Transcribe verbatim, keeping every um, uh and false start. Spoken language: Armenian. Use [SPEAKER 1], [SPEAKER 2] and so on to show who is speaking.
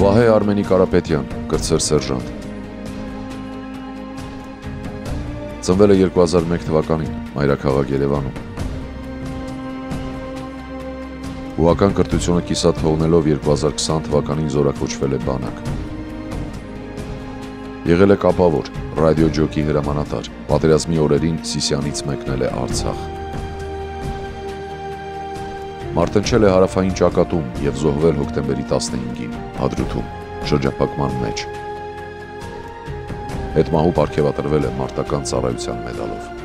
[SPEAKER 1] Վահե Արմենի Կարապետյան, կրտսեր սերժանտ։ Ծնվել է երկու հազար մեկ թվականին, մայրաքաղաք Երևանում։ Հուական կրթությունը կիսատ թողնելով երկու հազար քսան թվականին զորակոչվել է բանակ։ Եղել է կապավոր, ռադիոջոկի հրամանատար, պատերազմի օրերին Սիսյանից մեկնել է Արցախ։ Մարտնչել է հարավային ճակատում և զոհվել հոկտեմբերի տասնհինգին, Հադրութում, շրջափակման մեջ։ Հետմահու պարգևատրվել է մարտական ծառայության մեդալով։